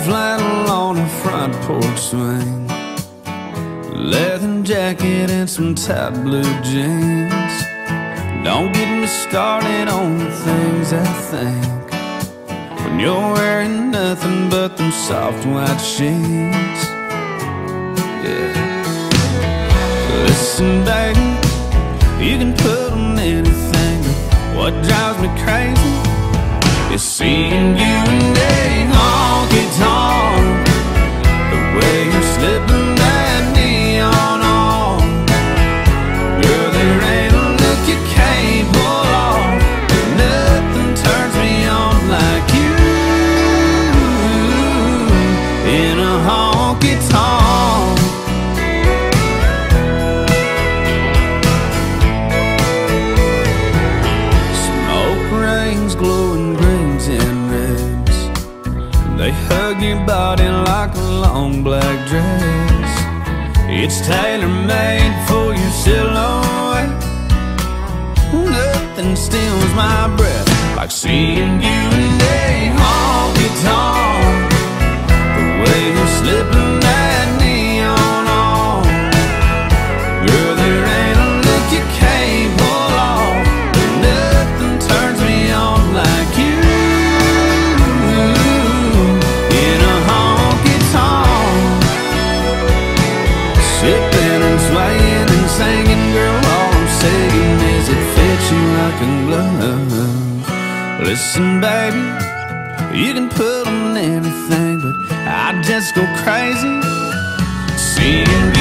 flannel on a front porch swing, leather jacket and some tight blue jeans. Don't get me started on the things I think when you're wearing nothing but them soft white sheets. Yeah. Listen, baby, you can put on anything, but what drives me crazy is seeing you in a honky tonk. The way you're slipping that neon on, girl, there ain't a look you can't pull off. Nothing turns me on like you in a honky tonk. Smoke rings, glowing greens and reds, they hug your body like a long black dress. It's tailor-made for your silhouette. Nothing steals my breath like seeing you in a honky tonk. The way you're slipping that neon on, girl, there ain't a look you can't pull off. Nothing turns me on like you in a honky tonk. Sipping and swaying and singing, girl, all I'm saying is it fits you like a glove. Listen, baby, you can put on anything, but I just go crazy seeing you